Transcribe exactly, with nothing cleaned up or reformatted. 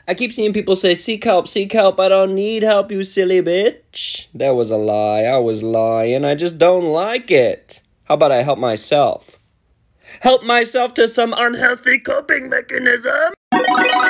I keep seeing people say, seek help, seek help. I don't need help, you silly bitch. That was a lie. I was lying. I just don't like it. How about I help myself? Help myself to some unhealthy coping mechanism?